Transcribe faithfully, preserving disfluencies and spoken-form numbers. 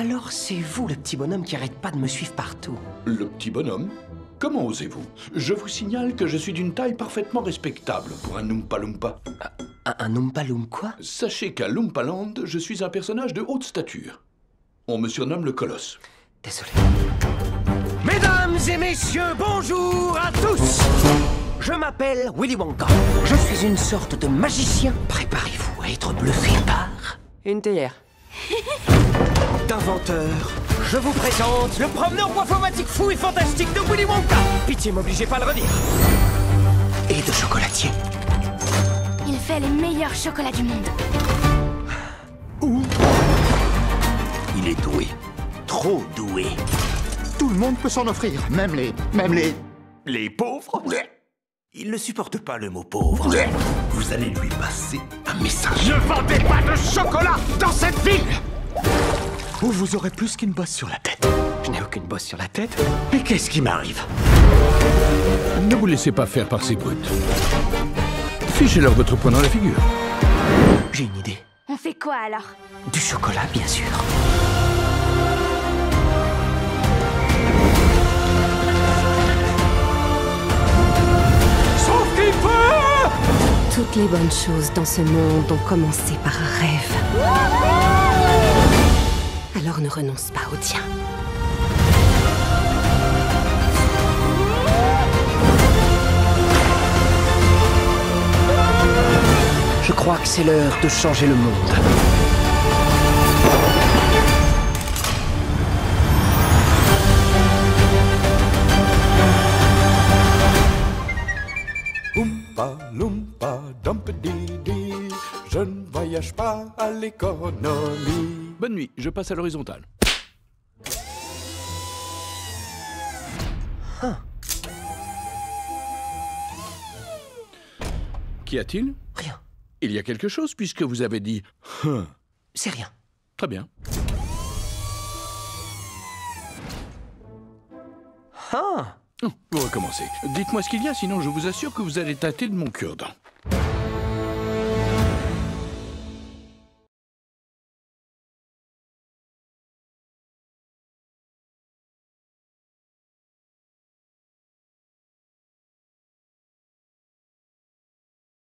Alors c'est vous, le petit bonhomme qui arrête pas de me suivre partout. Le petit bonhomme? Comment osez-vous? Je vous signale que je suis d'une taille parfaitement respectable pour un Oompa Loompa. Un, un Oompa Loom quoi? Sachez qu'à Loompaland, je suis un personnage de haute stature. On me surnomme le Colosse. Désolé. Mesdames et messieurs, bonjour à tous! Je m'appelle Willy Wonka. Je suis une sorte de magicien. Préparez-vous à être bluffé par... une théière. D'inventeur, je vous présente le promeneur boifomatique fou et fantastique de Willy Wonka. Pitié, m'obligez pas à le redire. Et de chocolatier. Il fait les meilleurs chocolats du monde. Où? Il est doué. Trop doué. Tout le monde peut s'en offrir, même les... même les... Les pauvres? Il ne supporte pas le mot pauvre. Vous allez lui passer un message. Ne vendez pas de chocolat dans cette ville! Ou vous aurez plus qu'une bosse sur la tête. Je n'ai aucune bosse sur la tête. Mais qu'est-ce qui m'arrive? Ne vous laissez pas faire par ces brutes. Fichez-leur votre poing dans la figure. J'ai une idée. On fait quoi alors? Du chocolat, bien sûr. Toutes les bonnes choses dans ce monde ont commencé par un rêve. Alors ne renonce pas au tien. Je crois que c'est l'heure de changer le monde. Oompa Loompa Dumpedidi, je ne voyage pas à l'économie. Bonne nuit, je passe à l'horizontale. Huh. Qu'y a-t-il? Rien. Il y a quelque chose puisque vous avez dit « Huh ». C'est rien. Très bien. Ah! Oh, vous recommencez. Dites-moi ce qu'il y a, sinon je vous assure que vous allez tâter de mon cure-dent.